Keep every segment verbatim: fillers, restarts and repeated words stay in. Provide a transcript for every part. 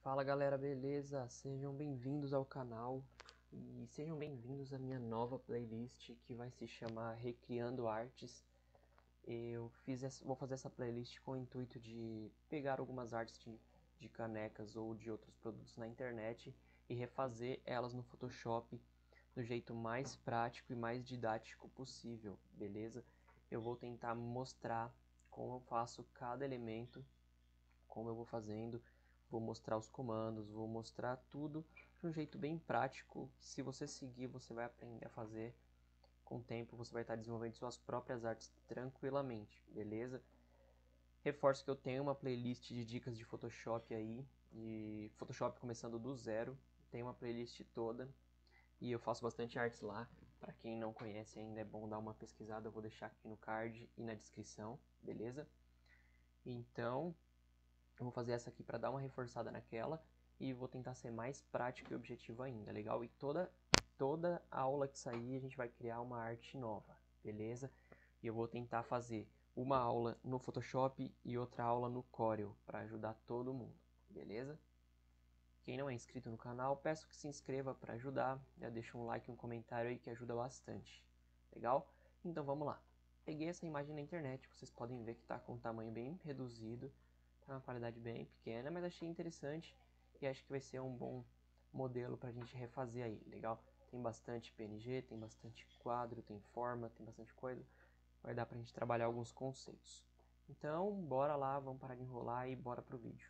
Fala galera, beleza? Sejam bem-vindos ao canal e sejam bem-vindos à minha nova playlist que vai se chamar Recriando Artes. Eu fiz essa, vou fazer essa playlist com o intuito de pegar algumas artes de, de canecas ou de outros produtos na internet e refazer elas no Photoshop do jeito mais prático e mais didático possível, beleza? Eu vou tentar mostrar como eu faço cada elemento, como eu vou fazendo. Vou mostrar os comandos, vou mostrar tudo de um jeito bem prático. Se você seguir, você vai aprender a fazer. Com o tempo, você vai estar desenvolvendo suas próprias artes tranquilamente, beleza? Reforço que eu tenho uma playlist de dicas de Photoshop aí, de Photoshop começando do zero. Tem uma playlist toda e eu faço bastante artes lá. Para quem não conhece ainda, é bom dar uma pesquisada. Eu vou deixar aqui no card e na descrição, beleza? Então, eu vou fazer essa aqui para dar uma reforçada naquela e vou tentar ser mais prático e objetivo ainda, legal? E toda, toda aula que sair a gente vai criar uma arte nova, beleza? E eu vou tentar fazer uma aula no Photoshop e outra aula no Corel para ajudar todo mundo, beleza? Quem não é inscrito no canal, peço que se inscreva para ajudar, já deixa um like e um comentário aí que ajuda bastante, legal? Então vamos lá. Peguei essa imagem na internet, vocês podem ver que está com um tamanho bem reduzido, tá uma qualidade bem pequena, mas achei interessante e acho que vai ser um bom modelo para a gente refazer aí, legal? Tem bastante P N G, tem bastante quadro, tem forma, tem bastante coisa, vai dar para a gente trabalhar alguns conceitos. Então, bora lá, vamos parar de enrolar e bora pro vídeo.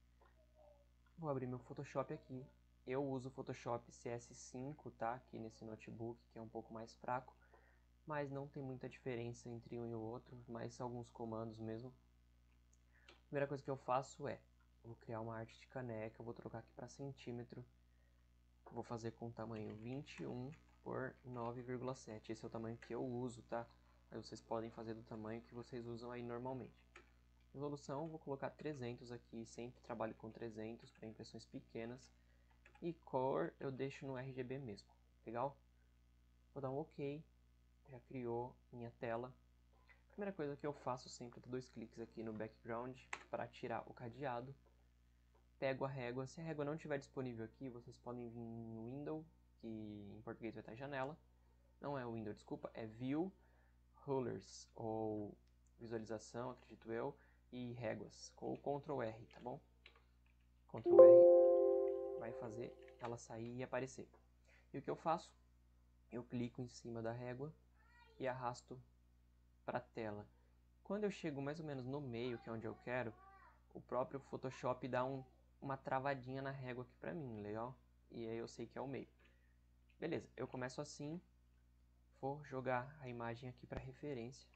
Vou abrir meu Photoshop aqui. Eu uso o Photoshop C S cinco, tá? Aqui nesse notebook, que é um pouco mais fraco, mas não tem muita diferença entre um e o outro, mas alguns comandos mesmo. A primeira coisa que eu faço é, vou criar uma arte de caneca, vou trocar aqui para centímetro, vou fazer com tamanho vinte e um por nove vírgula sete, esse é o tamanho que eu uso, tá? Aí vocês podem fazer do tamanho que vocês usam aí normalmente. Resolução, vou colocar trezentos aqui, sempre trabalho com trezentos para impressões pequenas. E cor eu deixo no R G B mesmo, legal? Vou dar um OK, já criou minha tela. A primeira coisa que eu faço sempre é dois cliques aqui no background para tirar o cadeado. Pego a régua, se a régua não estiver disponível aqui, vocês podem vir no Window, que em português vai estar janela. Não é o Window, desculpa, é View, Rulers, ou visualização, acredito eu, e réguas, com o control R, tá bom? control R vai fazer ela sair e aparecer. E o que eu faço? Eu clico em cima da régua e arrasto para a tela. Quando eu chego mais ou menos no meio, que é onde eu quero, o próprio Photoshop dá um, uma travadinha na régua aqui para mim, legal? E aí eu sei que é o meio. Beleza, eu começo assim, vou jogar a imagem aqui para referência.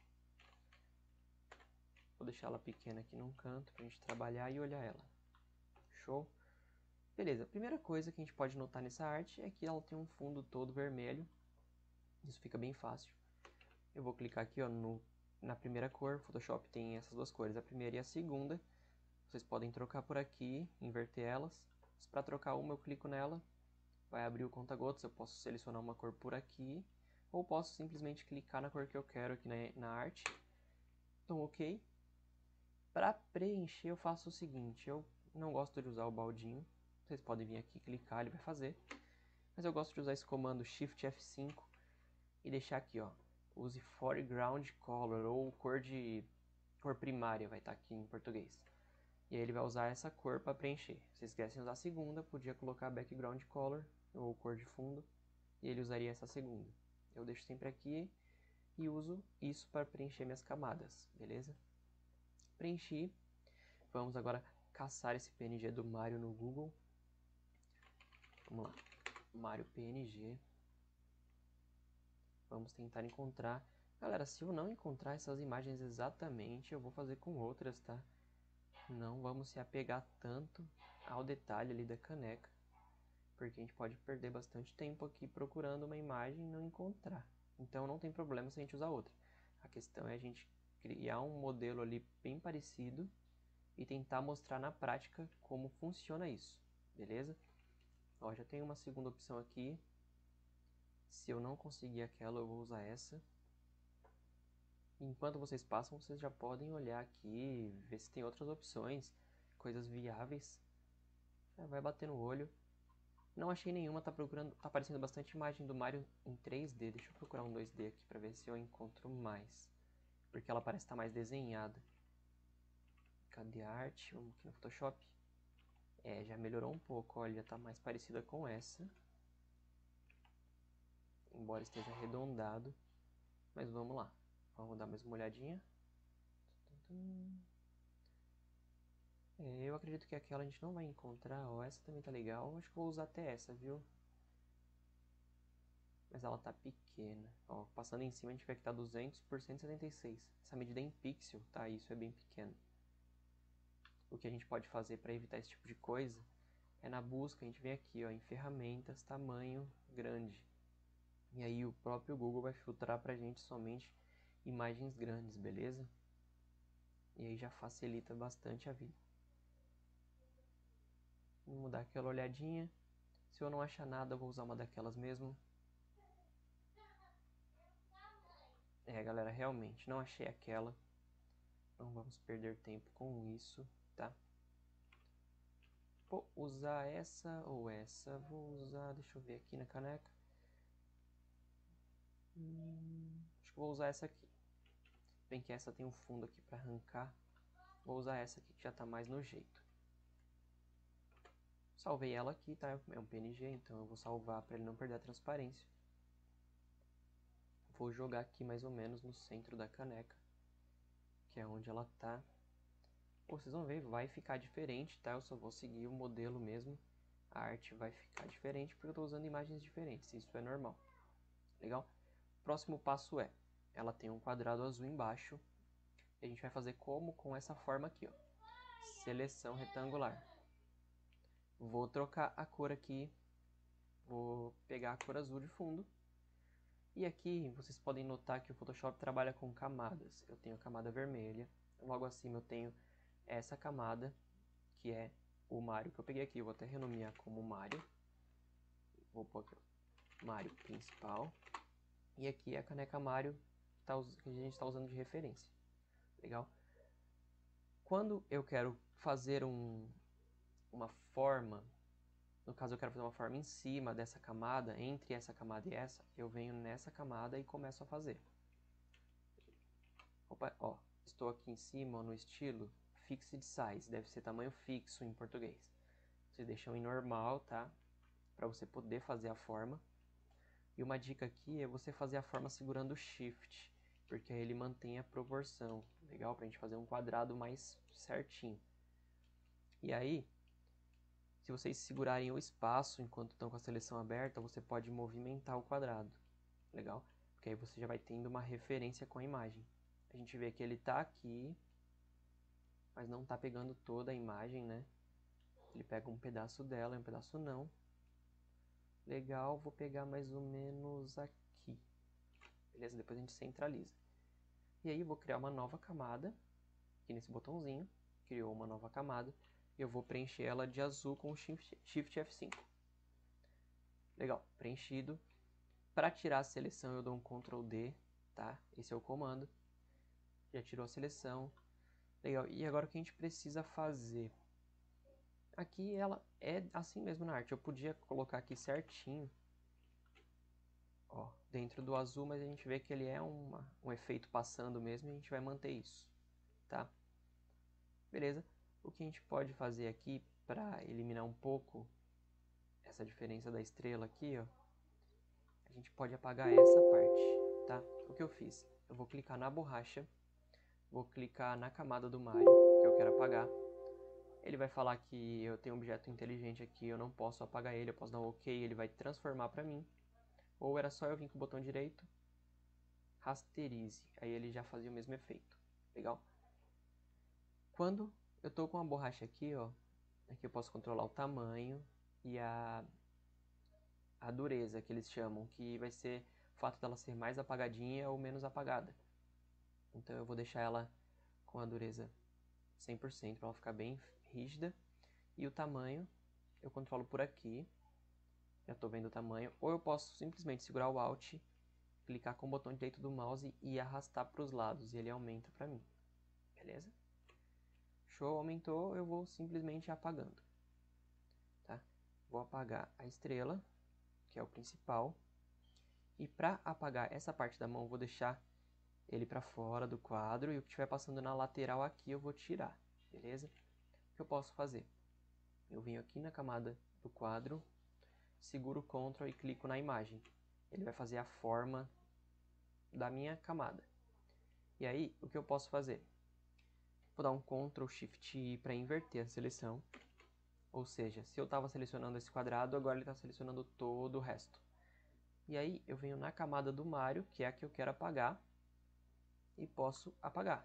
Vou deixar ela pequena aqui num canto para a gente trabalhar e olhar ela. Show? Beleza, a primeira coisa que a gente pode notar nessa arte é que ela tem um fundo todo vermelho. Isso fica bem fácil. Eu vou clicar aqui ó, no, na primeira cor. Photoshop tem essas duas cores, a primeira e a segunda. Vocês podem trocar por aqui, inverter elas. Para trocar uma eu clico nela, vai abrir o conta-gotas. Eu posso selecionar uma cor por aqui, ou posso simplesmente clicar na cor que eu quero aqui na, na arte. Então OK. Para preencher eu faço o seguinte, eu não gosto de usar o baldinho. Vocês podem vir aqui clicar, ele vai fazer. Mas eu gosto de usar esse comando Shift F cinco e deixar aqui, ó. Use foreground color, ou cor de cor primária, vai estar aqui em português. E aí ele vai usar essa cor para preencher. Se vocês quisessem usar a segunda, podia colocar background color, ou cor de fundo, e ele usaria essa segunda. Eu deixo sempre aqui e uso isso para preencher minhas camadas, beleza? Preenchi. Vamos agora caçar esse P N G do Mario no Google. Vamos lá, Mario P N G. Vamos tentar encontrar. Galera, se eu não encontrar essas imagens exatamente, eu vou fazer com outras, tá? Não vamos se apegar tanto ao detalhe ali da caneca, porque a gente pode perder bastante tempo aqui procurando uma imagem e não encontrar. Então não tem problema se a gente usar outra. A questão é a gente criar um modelo ali bem parecido e tentar mostrar na prática como funciona isso, beleza? Ó, já tem uma segunda opção aqui. Se eu não conseguir aquela, eu vou usar essa. Enquanto vocês passam, vocês já podem olhar aqui, ver se tem outras opções, coisas viáveis. Vai bater no olho. Não achei nenhuma, tá procurando, tá aparecendo bastante imagem do Mario em três D. Deixa eu procurar um dois D aqui pra ver se eu encontro mais. Porque ela parece estar mais desenhada. Cadê a arte? Vamos aqui no Photoshop. É, já melhorou um pouco, olha, tá mais parecida com essa. Embora esteja arredondado. Mas vamos lá. Vamos dar mais uma olhadinha. É, eu acredito que aquela a gente não vai encontrar. Ó, essa também tá legal. Acho que vou usar até essa, viu? Mas ela tá pequena. Ó, passando em cima a gente vê que tá duzentos por cento e setenta e seis. Essa medida é em pixel, tá? Isso é bem pequeno. O que a gente pode fazer para evitar esse tipo de coisa é na busca, a gente vem aqui, ó, em ferramentas, tamanho grande. E aí o próprio Google vai filtrar pra gente somente imagens grandes, beleza? E aí já facilita bastante a vida. Vamos dar aquela olhadinha. Se eu não achar nada, eu vou usar uma daquelas mesmo. É, galera, realmente, não achei aquela. Não vamos perder tempo com isso, tá? Vou usar essa ou essa. Vou usar, deixa eu ver aqui na caneca. Hum, acho que vou usar essa aqui. Bem que essa tem um fundo aqui para arrancar. Vou usar essa aqui que já tá mais no jeito. Salvei ela aqui, tá? É um P N G, então eu vou salvar para ele não perder a transparência. Vou jogar aqui mais ou menos no centro da caneca, que é onde ela tá. Pô, vocês vão ver, vai ficar diferente, tá? Eu só vou seguir o modelo mesmo. A arte vai ficar diferente porque eu estou usando imagens diferentes, isso é normal. Legal? Próximo passo é, ela tem um quadrado azul embaixo. E a gente vai fazer como com essa forma aqui, ó. Seleção retangular. Vou trocar a cor aqui. Vou pegar a cor azul de fundo. E aqui vocês podem notar que o Photoshop trabalha com camadas. Eu tenho a camada vermelha. Logo acima eu tenho essa camada, que é o Mario que eu peguei aqui. Eu vou até renomear como Mario. Vou pôr aqui, ó, Mario principal. E aqui é a caneca Mario que a gente está usando de referência. Legal? Quando eu quero fazer um, uma forma, no caso eu quero fazer uma forma em cima dessa camada, entre essa camada e essa, eu venho nessa camada e começo a fazer. Opa, ó, estou aqui em cima, ó, no estilo Fixed Size, deve ser tamanho fixo em português. Vocês deixam em normal, tá? Para você poder fazer a forma. E uma dica aqui é você fazer a forma segurando o Shift, porque aí ele mantém a proporção. Legal? Pra gente fazer um quadrado mais certinho. E aí, se vocês segurarem o espaço enquanto estão com a seleção aberta, você pode movimentar o quadrado. Legal? Porque aí você já vai tendo uma referência com a imagem. A gente vê que ele tá aqui, mas não tá pegando toda a imagem, né? Ele pega um pedaço dela e um pedaço não. Legal, vou pegar mais ou menos aqui. Beleza? Depois a gente centraliza. E aí eu vou criar uma nova camada, aqui nesse botãozinho. Criou uma nova camada. E eu vou preencher ela de azul com o Shift F cinco. Legal, preenchido. Para tirar a seleção eu dou um control D, tá? Esse é o comando. Já tirou a seleção. Legal, e agora o que a gente precisa fazer? Aqui ela é assim mesmo na arte. Eu podia colocar aqui certinho, ó, dentro do azul, mas a gente vê que ele é uma, um efeito passando mesmo e a gente vai manter isso, tá? Beleza? O que a gente pode fazer aqui para eliminar um pouco essa diferença da estrela aqui, ó, a gente pode apagar essa parte, tá? O que eu fiz? Eu vou clicar na borracha, vou clicar na camada do Mario, que eu quero apagar. Ele vai falar que eu tenho um objeto inteligente aqui, eu não posso apagar ele, eu posso dar um OK, ele vai transformar para mim. Ou era só eu vir com o botão direito, rasterize, aí ele já fazia o mesmo efeito. Legal? Quando eu estou com a borracha aqui, ó, aqui eu posso controlar o tamanho e a, a dureza que eles chamam, que vai ser o fato dela ser mais apagadinha ou menos apagada. Então eu vou deixar ela com a dureza cem por cento para ela ficar bem rígida. E o tamanho eu controlo por aqui. Já estou vendo o tamanho. Ou eu posso simplesmente segurar o Alt, clicar com o botão direito do mouse e arrastar para os lados. E ele aumenta para mim. Beleza? Show, aumentou, eu vou simplesmente apagando. tá? Vou apagar a estrela, que é o principal. E para apagar essa parte da mão, eu vou deixar ele para fora do quadro. E o que estiver passando na lateral aqui, eu vou tirar, beleza? O que eu posso fazer? Eu venho aqui na camada do quadro, seguro o Ctrl e clico na imagem. Ele vai fazer a forma da minha camada. E aí, o que eu posso fazer? Vou dar um Ctrl Shift I para inverter a seleção. Ou seja, se eu estava selecionando esse quadrado, agora ele está selecionando todo o resto. E aí, eu venho na camada do Mario, que é a que eu quero apagar, e posso apagar.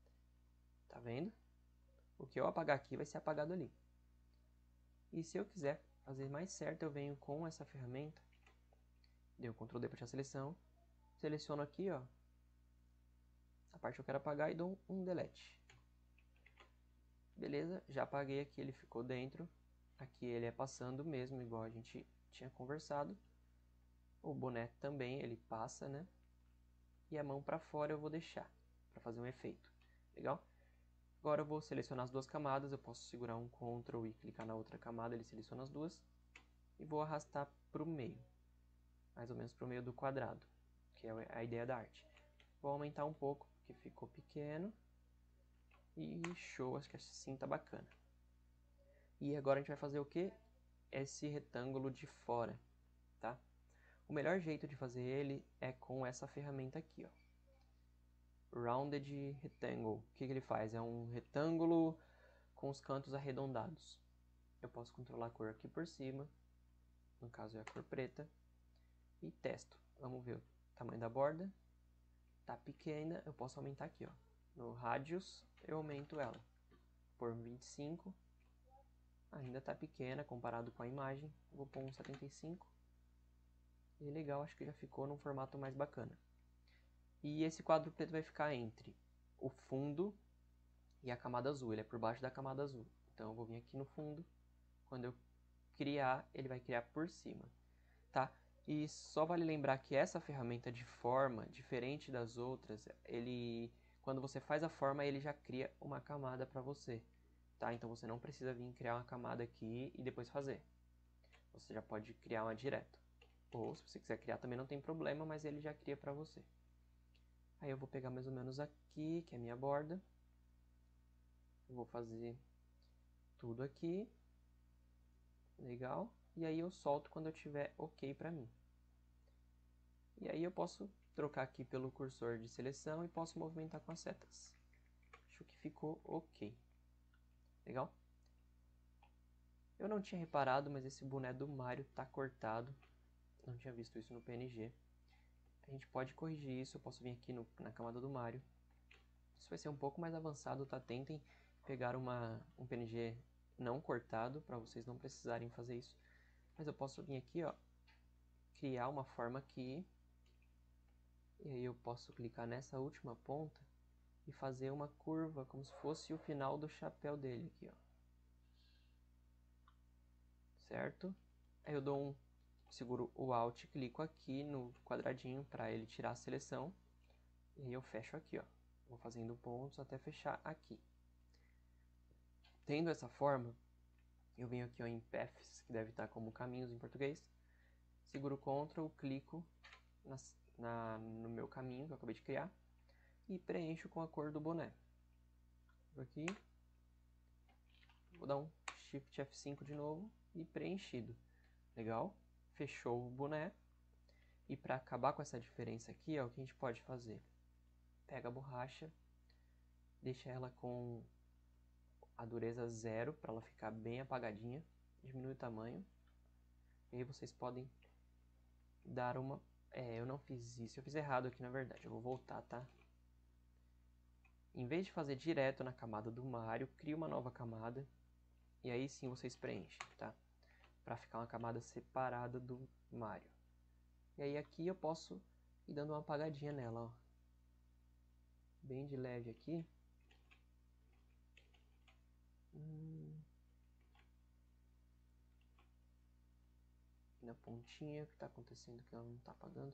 Tá vendo? O que eu apagar aqui vai ser apagado ali. E se eu quiser fazer mais certo, eu venho com essa ferramenta, dei o Ctrl D para tirar a seleção, seleciono aqui, ó, a parte que eu quero apagar e dou um delete. Beleza, já apaguei aqui, ele ficou dentro. Aqui ele é passando mesmo, igual a gente tinha conversado. O boné também, ele passa, né? E a mão para fora eu vou deixar, para fazer um efeito. Legal? Agora eu vou selecionar as duas camadas, eu posso segurar um Ctrl e clicar na outra camada, ele seleciona as duas. E vou arrastar para o meio, mais ou menos para o meio do quadrado, que é a ideia da arte. Vou aumentar um pouco, porque ficou pequeno. E show, acho que assim tá bacana. E agora a gente vai fazer o que? Esse retângulo de fora, tá? O melhor jeito de fazer ele é com essa ferramenta aqui, ó. Rounded Rectangle. O que, que ele faz? É um retângulo com os cantos arredondados. Eu posso controlar a cor aqui por cima, no caso é a cor preta, e testo. Vamos ver o tamanho da borda. Tá pequena, eu posso aumentar aqui, ó. No Radius, eu aumento ela por vinte e cinco. Ainda tá pequena comparado com a imagem. Vou pôr um setenta e cinco. E legal, acho que já ficou num formato mais bacana. E esse quadro preto vai ficar entre o fundo e a camada azul. Ele é por baixo da camada azul. Então eu vou vir aqui no fundo. Quando eu criar, ele vai criar por cima, tá? E só vale lembrar que essa ferramenta de forma, diferente das outras, ele, quando você faz a forma, ele já cria uma camada para você, tá? Então você não precisa vir criar uma camada aqui e depois fazer. Você já pode criar uma direto. Ou se você quiser criar também não tem problema, mas ele já cria para você. Aí eu vou pegar mais ou menos aqui, que é a minha borda. Vou fazer tudo aqui. Legal. E aí eu solto quando eu tiver ok para mim. E aí eu posso trocar aqui pelo cursor de seleção e posso movimentar com as setas. Acho que ficou ok. Legal? Eu não tinha reparado, mas esse boné do Mario tá cortado. Não tinha visto isso no P N G. A gente pode corrigir isso, eu posso vir aqui no, na camada do Mario. Isso vai ser um pouco mais avançado, tá? Tentem pegar uma, um P N G não cortado, para vocês não precisarem fazer isso. Mas eu posso vir aqui, ó, criar uma forma aqui. E aí eu posso clicar nessa última ponta e fazer uma curva, como se fosse o final do chapéu dele aqui, ó. Certo? Aí eu dou um, seguro o Alt e clico aqui no quadradinho para ele tirar a seleção. E aí eu fecho aqui, ó. Vou fazendo pontos até fechar aqui. Tendo essa forma, eu venho aqui ó, em Paths, que deve estar como caminhos em português. Seguro o Ctrl, clico na, na, no meu caminho que eu acabei de criar. E preencho com a cor do boné. Vou aqui. Vou dar um Shift F cinco de novo e preenchido. Legal? Fechou o boné. E para acabar com essa diferença aqui, ó, o que a gente pode fazer? Pega a borracha, deixa ela com a dureza zero para ela ficar bem apagadinha. Diminui o tamanho. E aí vocês podem dar uma... É, eu não fiz isso. Eu fiz errado aqui, na verdade. Eu vou voltar, tá? Em vez de fazer direto na camada do Mario, cria uma nova camada. E aí sim vocês preenchem, tá? Para ficar uma camada separada do Mario. E aí aqui eu posso ir dando uma apagadinha nela, ó. Bem de leve aqui. Hum. Na pontinha, o que está acontecendo que ela não está apagando?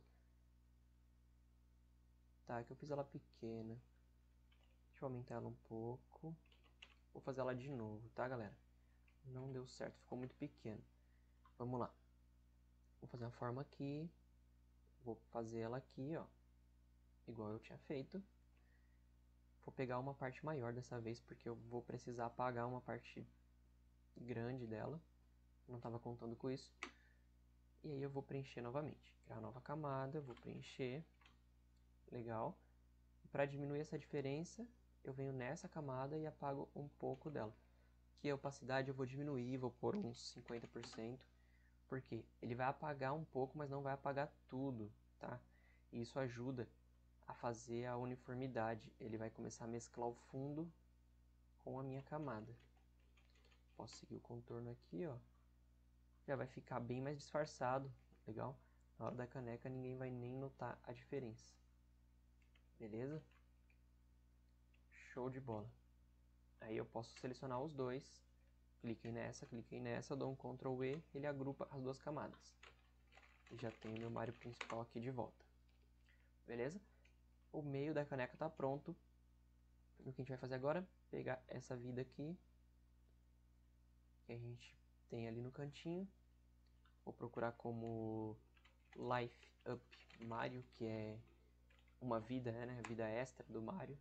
Tá, é que eu fiz ela pequena. Deixa eu aumentar ela um pouco. Vou fazer ela de novo, tá, galera? não deu certo, ficou muito pequeno. Vamos lá. Vou fazer uma forma aqui. Vou fazer ela aqui, ó. Igual eu tinha feito. Vou pegar uma parte maior dessa vez, porque eu vou precisar apagar uma parte grande dela. Não estava contando com isso. E aí eu vou preencher novamente. Criar uma nova camada, vou preencher. Legal. Para diminuir essa diferença, eu venho nessa camada e apago um pouco dela. Aqui a opacidade eu vou diminuir, vou pôr uns cinquenta por cento. Porque ele vai apagar um pouco, mas não vai apagar tudo, tá? E isso ajuda a fazer a uniformidade. Ele vai começar a mesclar o fundo com a minha camada. Posso seguir o contorno aqui, ó. Já vai ficar bem mais disfarçado, legal? Na hora da caneca ninguém vai nem notar a diferença. Beleza? Show de bola. Aí eu posso selecionar os dois. Cliquei nessa, cliquei nessa, dou um control E, ele agrupa as duas camadas. E já tenho meu Mario principal aqui de volta. Beleza? O meio da caneca está pronto. O que a gente vai fazer agora? Pegar essa vida aqui, que a gente tem ali no cantinho. Vou procurar como Life Up Mario, que é uma vida, né? Vida extra do Mario.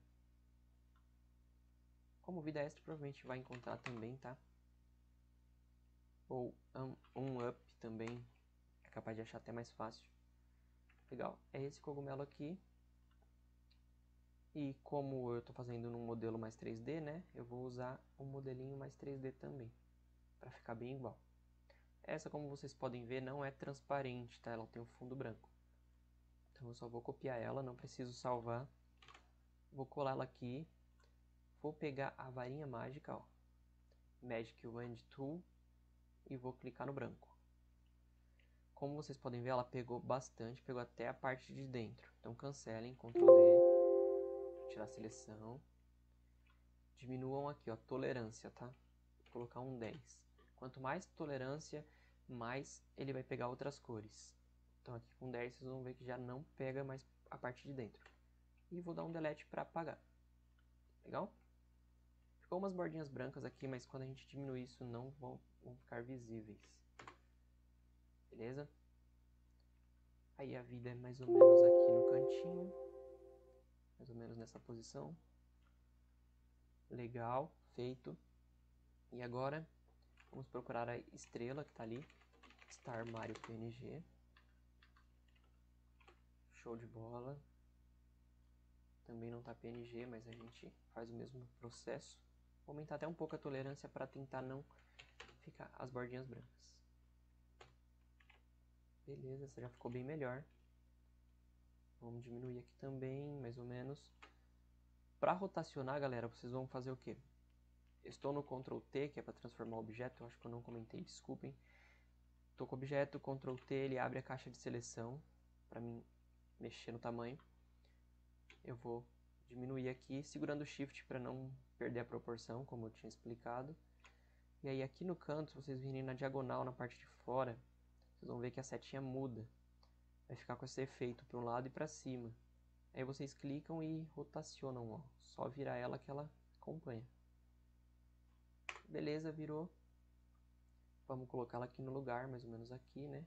Como vida extra, provavelmente vai encontrar também, tá? Ou um, um Up também, é capaz de achar até mais fácil. Legal, é esse cogumelo aqui. E como eu estou fazendo num modelo mais três D, né? Eu vou usar um modelinho mais três D também, para ficar bem igual. Essa, como vocês podem ver, não é transparente, tá? Ela tem um fundo branco. Então eu só vou copiar ela, não preciso salvar. Vou colar ela aqui. Vou pegar a varinha mágica, ó, Magic Wand Tool, e vou clicar no branco. Como vocês podem ver, ela pegou bastante, pegou até a parte de dentro. Então cancelem, control D, tirar a seleção. Diminuam aqui, ó, tolerância, tá? Vou colocar um dez. Quanto mais tolerância, mais ele vai pegar outras cores. Então aqui com dez vocês vão ver que já não pega mais a parte de dentro. E vou dar um delete para apagar. Legal? Ficou umas bordinhas brancas aqui, mas quando a gente diminuir isso não vão, vão ficar visíveis. Beleza? Aí a vida é mais ou menos aqui no cantinho. Mais ou menos nessa posição. Legal, feito. E agora vamos procurar a estrela que está ali. Star Mario P N G. Show de bola. Também não está P N G, mas a gente faz o mesmo processo. Vou aumentar até um pouco a tolerância para tentar não ficar as bordinhas brancas. Beleza, essa já ficou bem melhor. Vamos diminuir aqui também, mais ou menos. Para rotacionar, galera, vocês vão fazer o quê? Estou no control T, que é para transformar o objeto. Eu acho que eu não comentei, desculpem. Estou com o objeto, control T, ele abre a caixa de seleção para mim mexer no tamanho. Eu vou diminuir aqui, segurando o Shift para não perder a proporção, como eu tinha explicado. E aí aqui no canto, se vocês virem na diagonal, na parte de fora, vocês vão ver que a setinha muda. Vai ficar com esse efeito para um lado e para cima. Aí vocês clicam e rotacionam, ó. Só virar ela que ela acompanha. Beleza, virou. Vamos colocá-la aqui no lugar, mais ou menos aqui, né?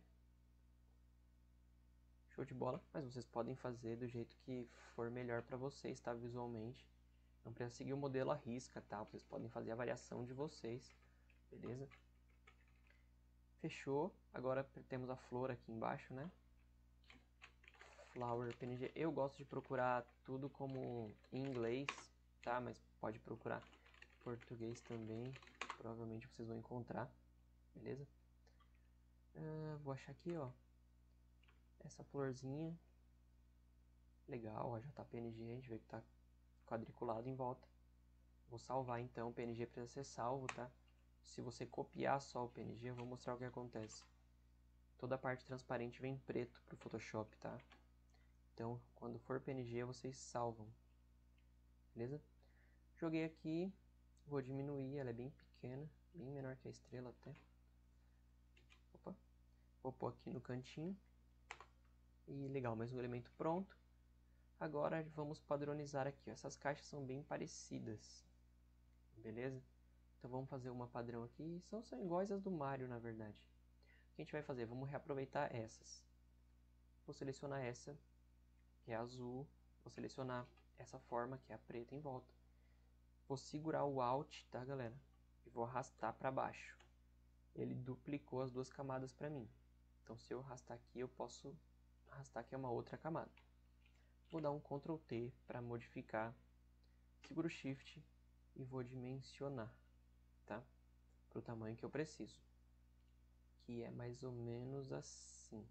Show de bola. Mas vocês podem fazer do jeito que for melhor para vocês, tá? Visualmente. Não precisa seguir o modelo à risca, tá? Vocês podem fazer a variação de vocês. Beleza? Fechou. Agora temos a flor aqui embaixo, né? Flower P N G. Eu gosto de procurar tudo como em inglês, tá? Mas pode procurar em português também. Provavelmente vocês vão encontrar. Beleza? Uh, vou achar aqui, ó. Essa florzinha. Legal, ó, já tá P N G. A gente vê que tá quadriculado em volta. Vou salvar então. O P N G precisa ser salvo, tá? Se você copiar só o P N G, eu vou mostrar o que acontece. Toda a parte transparente vem preto pro Photoshop, tá? Então, quando for P N G, vocês salvam. Beleza? Joguei aqui. Vou diminuir, ela é bem pequena. Bem menor que a estrela até. Opa. Vou pôr aqui no cantinho. E legal, mais um elemento pronto. Agora vamos padronizar aqui. Essas caixas são bem parecidas. Beleza? Então vamos fazer uma padrão aqui. São, são iguais as do Mario, na verdade. O que a gente vai fazer? Vamos reaproveitar essas. Vou selecionar essa, que é azul. Vou selecionar essa forma, que é a preta em volta. Vou segurar o Alt, tá, galera? E vou arrastar para baixo. Ele duplicou as duas camadas para mim. Então, se eu arrastar aqui, eu posso arrastar aqui uma outra camada. Vou dar um control T para modificar. Seguro o Shift e vou dimensionar, tá? Para o tamanho que eu preciso. Que é mais ou menos assim.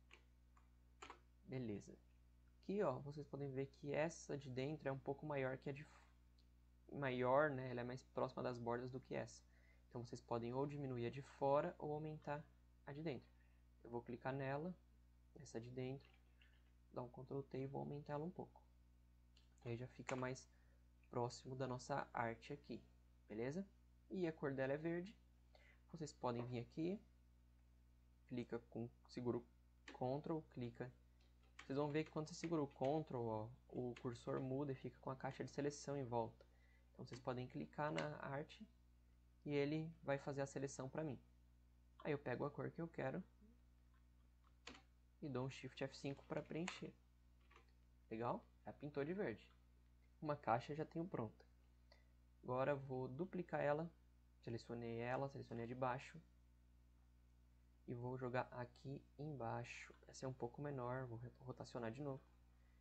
Beleza. Aqui, ó, vocês podem ver que essa de dentro é um pouco maior que a de maior, né? Ela é mais próxima das bordas do que essa. Então vocês podem ou diminuir a de fora ou aumentar a de dentro. Eu vou clicar nela, essa de dentro, dar um control T e vou aumentar ela um pouco. E aí já fica mais próximo da nossa arte aqui, beleza? E a cor dela é verde. Vocês podem vir aqui, clica com, segura o control, clica. Vocês vão ver que quando você segura o control, ó, o cursor muda e fica com a caixa de seleção em volta. Então vocês podem clicar na arte e ele vai fazer a seleção para mim. Aí eu pego a cor que eu quero e dou um Shift F cinco para preencher. Legal? Já pintou de verde. Uma caixa já tenho pronta. Agora vou duplicar ela. Selecionei ela, selecionei a de baixo. E vou jogar aqui embaixo. Essa é um pouco menor, vou rotacionar de novo.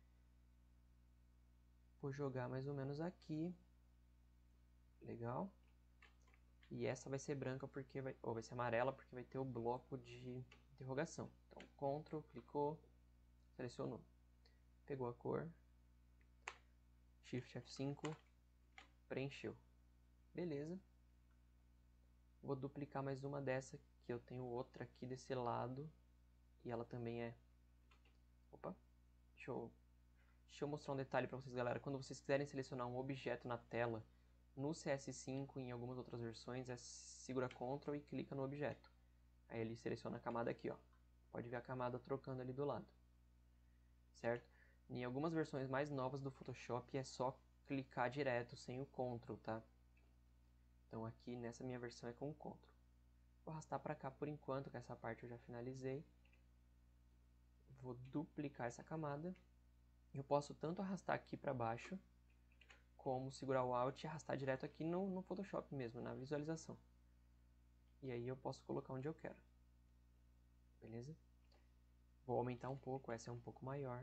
Vou jogar mais ou menos aqui. Legal. E essa vai ser branca porque vai, ou vai ser amarela porque vai ter o bloco de interrogação. Então, Ctrl, clicou, selecionou. Pegou a cor, Shift F cinco, preencheu. Beleza. Vou duplicar mais uma dessa, que eu tenho outra aqui desse lado. E ela também é... Opa, deixa eu, deixa eu mostrar um detalhe para vocês, galera. Quando vocês quiserem selecionar um objeto na tela, no C S cinco e em algumas outras versões, é segura Ctrl e clica no objeto. Aí ele seleciona a camada aqui, ó. Pode ver a camada trocando ali do lado. Certo? Em algumas versões mais novas do Photoshop é só clicar direto sem o Ctrl, tá? Então aqui nessa minha versão é com o Ctrl. Vou arrastar para cá por enquanto, que essa parte eu já finalizei. Vou duplicar essa camada. Eu posso tanto arrastar aqui para baixo, como segurar o Alt e arrastar direto aqui no, no Photoshop mesmo, na visualização. E aí eu posso colocar onde eu quero. Beleza? Vou aumentar um pouco, essa é um pouco maior.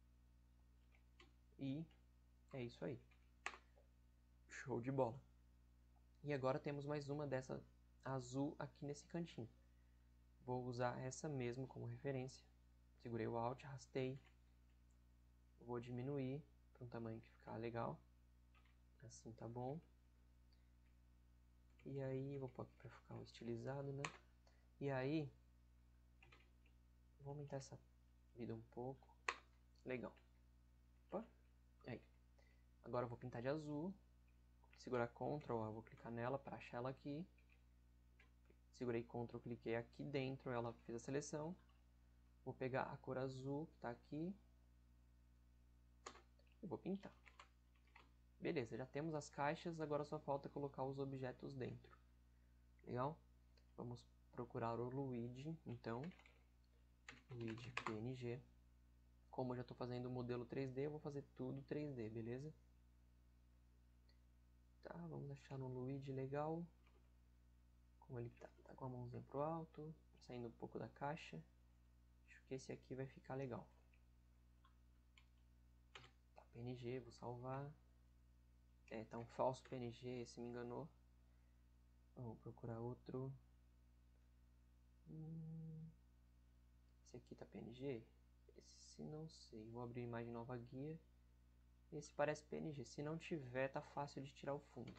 E é isso aí. Show de bola. E agora temos mais uma dessa azul aqui nesse cantinho. Vou usar essa mesmo como referência. Segurei o Alt, arrastei. Vou diminuir para um tamanho que ficar legal. Assim tá bom. E aí, vou pôr aqui para ficar um estilizado, né? E aí, vou aumentar essa vida um pouco. Legal. Opa. Aí. Agora eu vou pintar de azul. Segurar Ctrl, ó, vou clicar nela para achar ela aqui. Segurei Ctrl, cliquei aqui dentro, ela fez a seleção. Vou pegar a cor azul que está aqui. E vou pintar. Beleza, já temos as caixas, agora só falta colocar os objetos dentro. Legal? Vamos procurar o Luigi, então. Luigi P N G. Como eu já estou fazendo o modelo três D, eu vou fazer tudo três D, beleza? Tá, vamos achar um Luigi legal. Como ele tá, tá com a mãozinha pro alto, saindo um pouco da caixa. Acho que esse aqui vai ficar legal. Tá, P N G, vou salvar. É, tá um falso P N G, esse me enganou. Vou procurar outro. Hum, esse aqui tá P N G? Esse não sei. Vou abrir imagem nova guia. Esse parece P N G. Se não tiver, tá fácil de tirar o fundo.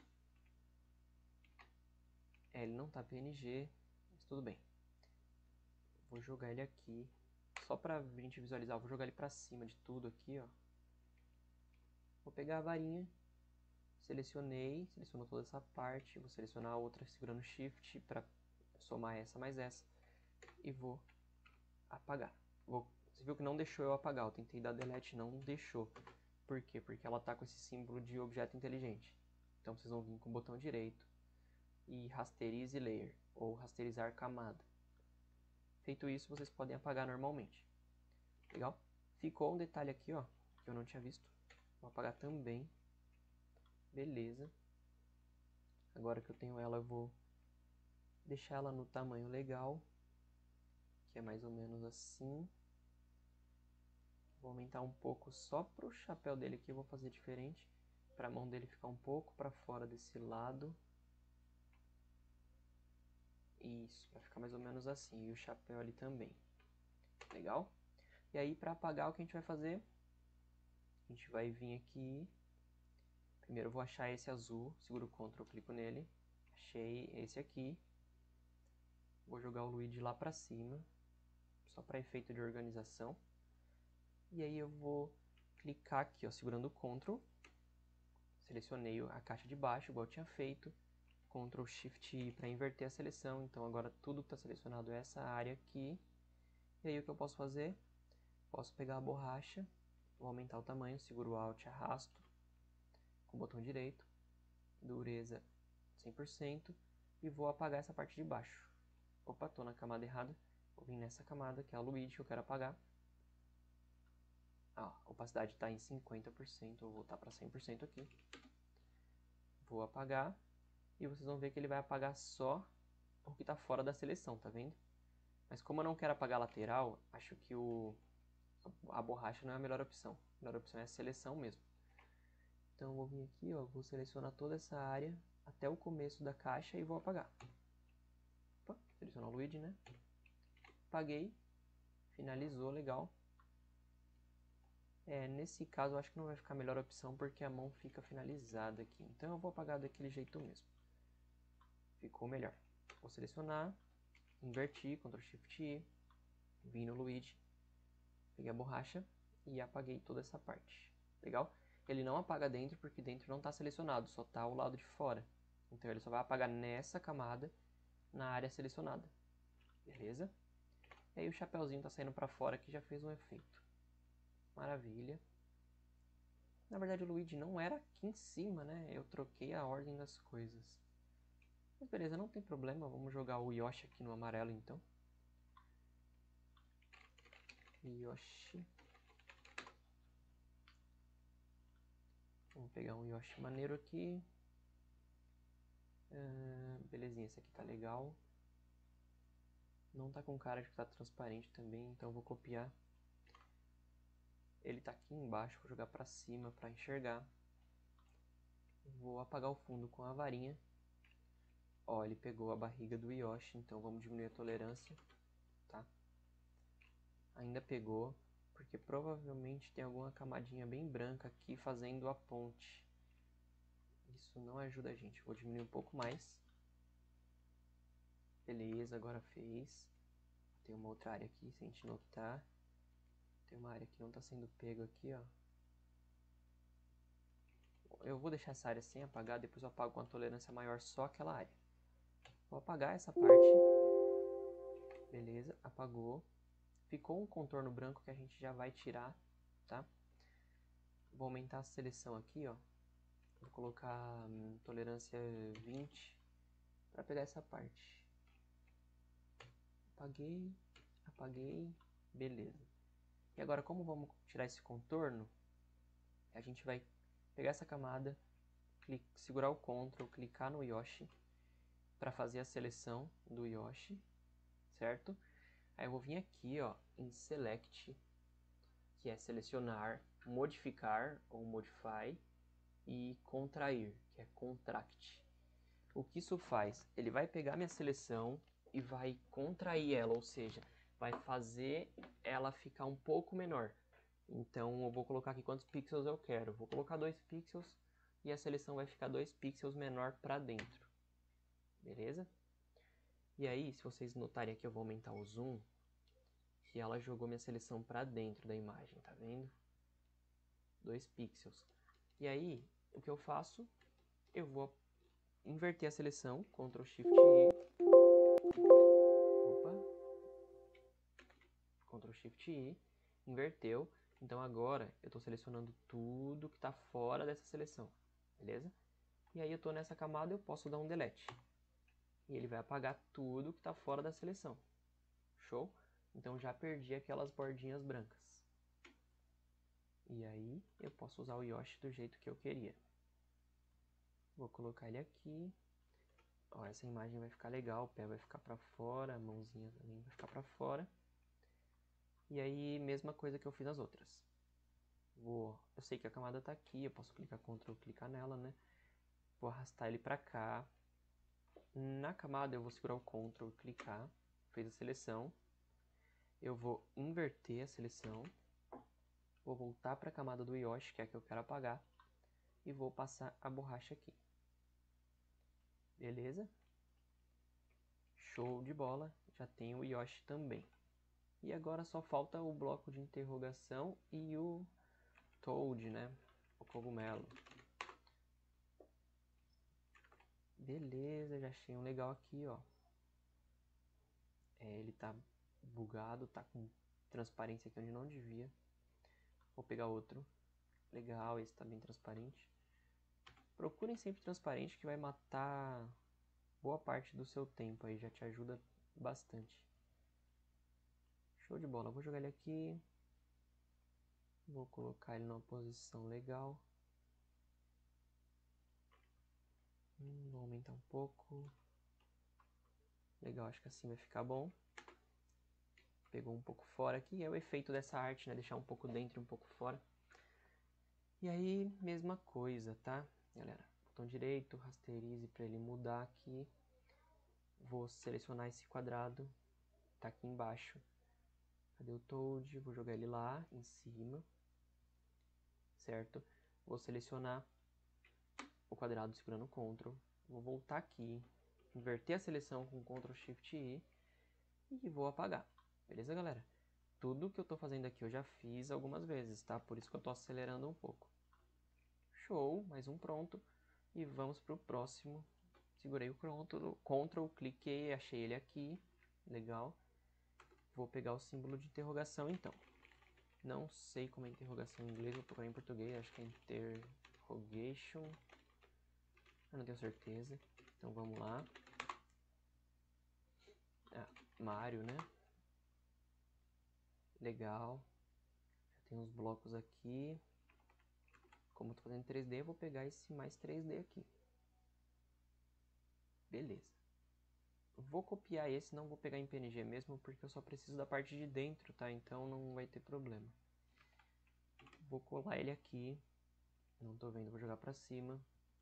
É, ele não tá P N G, mas tudo bem. Vou jogar ele aqui. Só pra gente visualizar, vou jogar ele pra cima de tudo aqui, ó. Vou pegar a varinha. Selecionei, selecionou toda essa parte. Vou selecionar a outra segurando Shift pra somar essa mais essa. E vou apagar. Vou, você viu que não deixou eu apagar. Eu tentei dar delete, não deixou. Por quê? Porque ela tá com esse símbolo de objeto inteligente. Então vocês vão vir com o botão direito. e rasterize layer, ou rasterizar camada. Feito isso, vocês podem apagar normalmente. Legal? Ficou um detalhe aqui, ó, que eu não tinha visto. Vou apagar também. Beleza. Agora que eu tenho ela, eu vou deixar ela no tamanho legal, que é mais ou menos assim. Vou aumentar um pouco só para o chapéu dele aqui, eu vou fazer diferente, para a mão dele ficar um pouco para fora desse lado. Isso, para ficar mais ou menos assim, e o chapéu ali também. Legal? E aí, para apagar, o que a gente vai fazer? A gente vai vir aqui. Primeiro eu vou achar esse azul, seguro o Ctrl, clico nele. Achei esse aqui. Vou jogar o Luigi lá para cima, só para efeito de organização. E aí eu vou clicar aqui, ó, segurando o Ctrl. Selecionei a caixa de baixo, igual eu tinha feito. Ctrl Shift I para inverter a seleção. Então agora tudo que está selecionado é essa área aqui. E aí o que eu posso fazer? Posso pegar a borracha, vou aumentar o tamanho, seguro o Alt e arrasto com o botão direito, dureza cem por cento, e vou apagar essa parte de baixo. Opa, estou na camada errada, vou vir nessa camada que é a Luigi que eu quero apagar. Ah, a opacidade está em cinquenta por cento, vou voltar para cem por cento aqui. Vou apagar, e vocês vão ver que ele vai apagar só o que está fora da seleção, tá vendo? Mas como eu não quero apagar a lateral, acho que o... a borracha não é a melhor opção. A melhor opção é a seleção mesmo. Então eu vou vir aqui, ó, vou selecionar toda essa área até o começo da caixa e vou apagar. Opa, selecionar o Luigi, né? Apaguei, finalizou, legal. É, nesse caso eu acho que não vai ficar a melhor opção porque a mão fica finalizada aqui. Então eu vou apagar daquele jeito mesmo. Ficou melhor. Vou selecionar, inverti, Ctrl Shift I, vim no Luigi, peguei a borracha e apaguei toda essa parte. Legal? Ele não apaga dentro porque dentro não está selecionado, só está o lado de fora. Então ele só vai apagar nessa camada, na área selecionada. Beleza? E aí o chapéuzinho está saindo para fora que já fez um efeito. Maravilha. Na verdade o Luigi não era aqui em cima, né? Eu troquei a ordem das coisas. Mas beleza, não tem problema. Vamos jogar o Yoshi aqui no amarelo então. Yoshi. Vamos pegar um Yoshi maneiro aqui. Uh, belezinha, esse aqui tá legal. Não tá com cara de que tá transparente também, então eu vou copiar. Ele tá aqui embaixo, vou jogar pra cima pra enxergar. Vou apagar o fundo com a varinha. Ó, ele pegou a barriga do Yoshi, então vamos diminuir a tolerância, tá? Ainda pegou, porque provavelmente tem alguma camadinha bem branca aqui fazendo a ponte. Isso não ajuda a gente, vou diminuir um pouco mais. Beleza, agora fez. Tem uma outra área aqui, se a gente notar. Tem uma área que não está sendo pego aqui, ó. Eu vou deixar essa área sem apagar, depois eu apago com a tolerância maior só aquela área. Vou apagar essa parte. Beleza, apagou. Ficou um contorno branco que a gente já vai tirar, tá? Vou aumentar a seleção aqui, ó. Vou colocar hum, tolerância vinte para pegar essa parte. Apaguei, apaguei, beleza. E agora, como vamos tirar esse contorno, a gente vai pegar essa camada, clicar, segurar o Ctrl, clicar no Yoshi para fazer a seleção do Yoshi, certo? Aí eu vou vir aqui, ó, em Select, que é selecionar, modificar ou modify, e contrair, que é contract. O que isso faz? Ele vai pegar minha seleção e vai contrair ela, ou seja, vai fazer ela ficar um pouco menor. Então eu vou colocar aqui quantos pixels eu quero. Vou colocar dois pixels e a seleção vai ficar dois pixels menor para dentro. Beleza? E aí, se vocês notarem aqui, eu vou aumentar o zoom, que ela jogou minha seleção para dentro da imagem, tá vendo? dois pixels. E aí, o que eu faço? Eu vou inverter a seleção, Ctrl Shift I. Opa. Ctrl Shift I, inverteu. Então agora eu estou selecionando tudo que está fora dessa seleção, beleza? E aí eu estou nessa camada, eu posso dar um delete. E ele vai apagar tudo que está fora da seleção. Show? Então já perdi aquelas bordinhas brancas. E aí eu posso usar o Yoshi do jeito que eu queria. Vou colocar ele aqui. Ó, essa imagem vai ficar legal, o pé vai ficar para fora, a mãozinha também vai ficar para fora. E aí, mesma coisa que eu fiz nas outras. Vou, eu sei que a camada tá aqui, eu posso clicar Ctrl, clicar nela, né? Vou arrastar ele para cá. Na camada eu vou segurar o Ctrl, clicar, fez a seleção. Eu vou inverter a seleção. Vou voltar para a camada do Yoshi, que é a que eu quero apagar. E vou passar a borracha aqui. Beleza? Show de bola, já tenho o Yoshi também. E agora só falta o bloco de interrogação e o Toad, né? O cogumelo. Beleza, já achei um legal aqui, ó. É, ele tá bugado, tá com transparência aqui onde não devia. Vou pegar outro. Legal, esse tá bem transparente. Procurem sempre transparente que vai matar boa parte do seu tempo aí, já te ajuda bastante. Show de bola, vou jogar ele aqui. Vou colocar ele numa posição legal. Hum, vou aumentar um pouco. Legal, acho que assim vai ficar bom. Pegou um pouco fora aqui, é o efeito dessa arte, né? Deixar um pouco dentro e um pouco fora. E aí, mesma coisa, tá? Galera, botão direito, rasterize para ele mudar aqui. Vou selecionar esse quadrado, tá aqui embaixo. Cadê o Toad? Vou jogar ele lá em cima, certo? Vou selecionar o quadrado segurando o Ctrl. Vou voltar aqui, inverter a seleção com Ctrl Shift I e vou apagar. Beleza, galera? Tudo que eu tô fazendo aqui eu já fiz algumas vezes, tá? Por isso que eu tô acelerando um pouco. Show, mais um pronto. E vamos pro próximo. Segurei o Ctrl, cliquei, achei ele aqui. Legal. Vou pegar o símbolo de interrogação então. Não sei como é interrogação em inglês, vou procurar em português, acho que é interrogation. Eu não tenho certeza. Então vamos lá. Ah, Mario, né? Legal. Já tem uns blocos aqui. Como eu tô fazendo três D, eu vou pegar esse mais três D aqui. Beleza. Vou copiar esse, não vou pegar em P N G mesmo, porque eu só preciso da parte de dentro, tá? Então não vai ter problema. Vou colar ele aqui. Não tô vendo, vou jogar pra cima.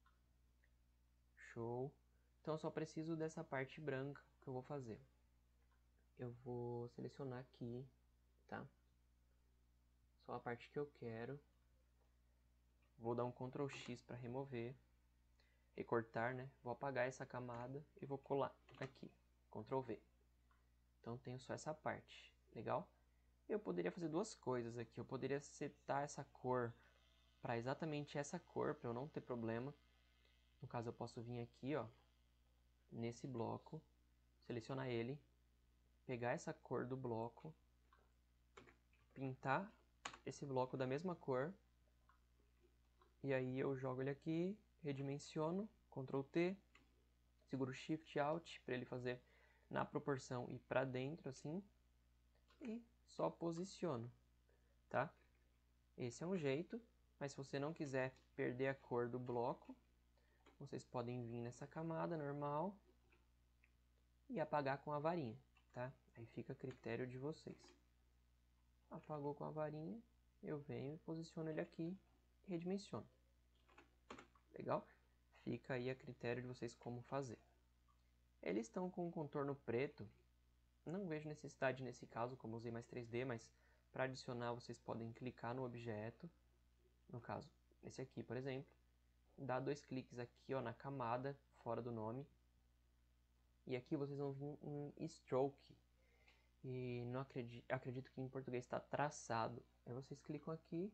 Show. Então eu só preciso dessa parte branca que eu vou fazer. Eu vou selecionar aqui, tá? Só a parte que eu quero. Vou dar um Ctrl X para remover. Recortar, né? Vou apagar essa camada e vou colar aqui. Ctrl V. Então tenho só essa parte. Legal? Eu poderia fazer duas coisas aqui. Eu poderia setar essa cor para exatamente essa cor, para eu não ter problema. No caso, eu posso vir aqui, ó, nesse bloco, selecionar ele, pegar essa cor do bloco, pintar esse bloco da mesma cor, e aí eu jogo ele aqui, redimensiono, Ctrl T, seguro Shift Alt para ele fazer na proporção e para dentro assim, e só posiciono, tá? Esse é um jeito, mas se você não quiser perder a cor do bloco, vocês podem vir nessa camada normal e apagar com a varinha, tá? Aí fica a critério de vocês. Apagou com a varinha, eu venho e posiciono ele aqui e redimensiono. Legal? Fica aí a critério de vocês como fazer. Eles estão com um contorno preto, não vejo necessidade nesse caso, como usei mais três D, mas para adicionar vocês podem clicar no objeto, no caso, esse aqui, por exemplo, dá dois cliques aqui, ó, na camada, fora do nome, e aqui vocês vão vir em stroke, e não acredito, acredito que em português está traçado. Aí vocês clicam aqui,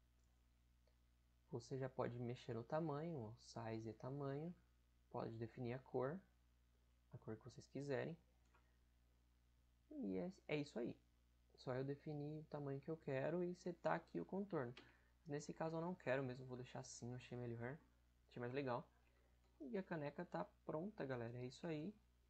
você já pode mexer no tamanho, ó, size e tamanho, pode definir a cor, a cor que vocês quiserem, e é, é isso aí. Só eu definir o tamanho que eu quero e setar aqui o contorno. Nesse caso eu não quero mesmo, vou deixar assim, eu achei melhor, achei mais legal. E a caneca tá pronta, galera, é isso aí.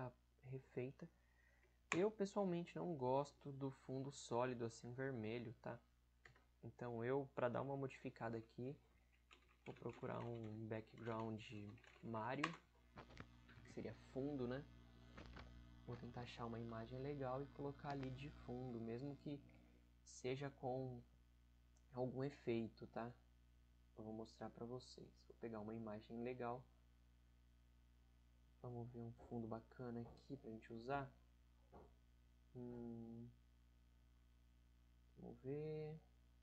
tá refeita. Eu pessoalmente não gosto do fundo sólido assim vermelho, tá? Então eu, para dar uma modificada aqui, vou procurar um background Mario, que seria fundo, né? Vou tentar achar uma imagem legal e colocar ali de fundo, mesmo que seja com algum efeito, tá? Eu vou mostrar pra vocês. Vou pegar uma imagem legal. Vamos ver um fundo bacana aqui pra gente usar. Hum, vamos ver.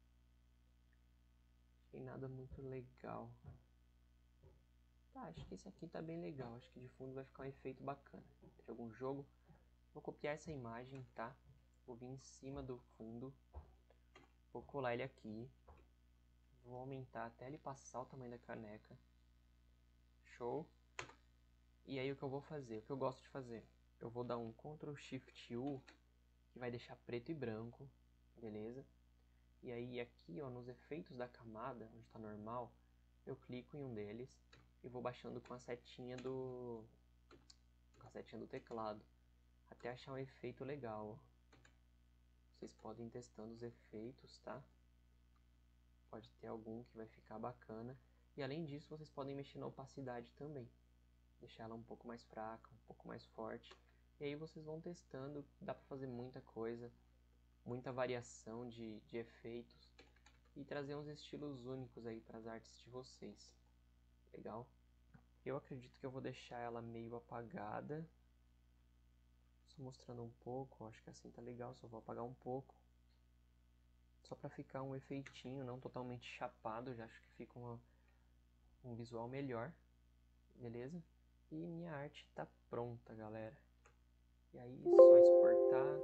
Achei nada muito legal. Tá, acho que esse aqui tá bem legal. Acho que de fundo vai ficar um efeito bacana. De algum jogo. Vou copiar essa imagem, tá? Vou vir em cima do fundo. Vou colar ele aqui. Vou aumentar até ele passar o tamanho da caneca. Show. E aí o que eu vou fazer? O que eu gosto de fazer? Eu vou dar um control shift U, que vai deixar preto e branco, beleza? E aí aqui, ó, nos efeitos da camada, onde está normal, eu clico em um deles e vou baixando com a setinha do com a setinha do teclado, até achar um efeito legal, ó. Vocês podem ir testando os efeitos, tá? Pode ter algum que vai ficar bacana. E além disso, vocês podem mexer na opacidade também. Deixar ela um pouco mais fraca, um pouco mais forte. E aí vocês vão testando, dá pra fazer muita coisa, muita variação de, de efeitos. E trazer uns estilos únicos aí para as artes de vocês. Legal? Eu acredito que eu vou deixar ela meio apagada. Só mostrando um pouco, acho que assim tá legal, só vou apagar um pouco. Só para ficar um efeitinho, não totalmente chapado, já acho que fica uma, um visual melhor. Beleza? E minha arte tá pronta, galera. E aí, só exportar.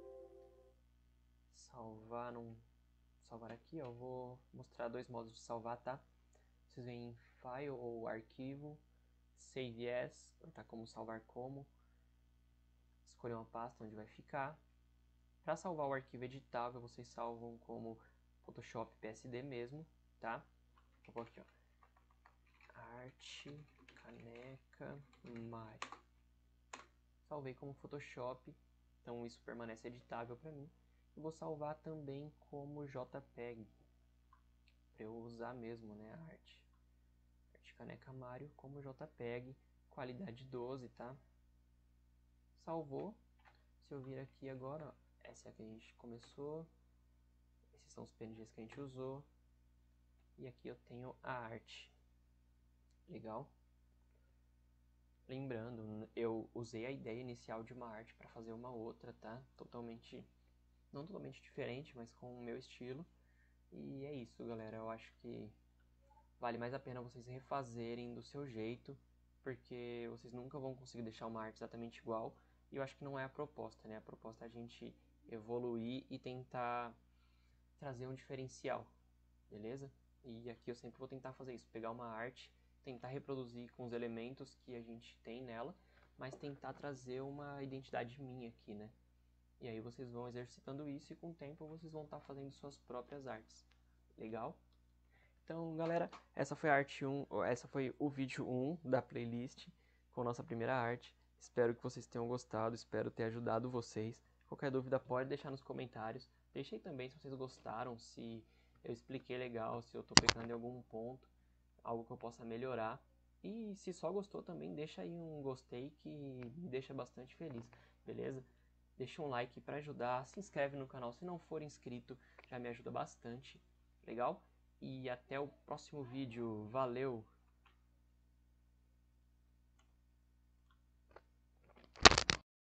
Salvar num... Salvar aqui, ó. Eu vou mostrar dois modos de salvar, tá? Vocês vêm em File ou Arquivo, Save As, tá como salvar como. Escolher uma pasta onde vai ficar. Para salvar o arquivo editável, vocês salvam como Photoshop P S D mesmo, tá? Vou pôr aqui, ó. Arte, caneca, Mario. Salvei como Photoshop, então isso permanece editável para mim. Eu vou salvar também como JPEG, para eu usar mesmo, né, a arte. Arte caneca Mario como JPEG, qualidade doze, tá? Salvou. Se eu vir aqui agora, ó, essa é a que a gente começou. Esses são os P N Gs que a gente usou. E aqui eu tenho a arte. Legal? Lembrando, eu usei a ideia inicial de uma arte para fazer uma outra, tá? Totalmente, não totalmente diferente, mas com o meu estilo. E é isso, galera. Eu acho que vale mais a pena vocês refazerem do seu jeito, porque vocês nunca vão conseguir deixar uma arte exatamente igual. E eu acho que não é a proposta, né? A proposta é a gente evoluir e tentar trazer um diferencial, beleza? E aqui eu sempre vou tentar fazer isso, pegar uma arte, tentar reproduzir com os elementos que a gente tem nela, mas tentar trazer uma identidade minha aqui, né? E aí vocês vão exercitando isso e com o tempo vocês vão estar fazendo suas próprias artes. Legal? Então, galera, essa foi a arte um, essa foi o vídeo um da playlist com nossa primeira arte. Espero que vocês tenham gostado, espero ter ajudado vocês. Qualquer dúvida pode deixar nos comentários. Deixei também se vocês gostaram, se eu expliquei legal, se eu tô pecando em algum ponto, algo que eu possa melhorar. E se só gostou também, deixa aí um gostei que me deixa bastante feliz, beleza? Deixa um like para ajudar, se inscreve no canal se não for inscrito, já me ajuda bastante, legal? E até o próximo vídeo, valeu!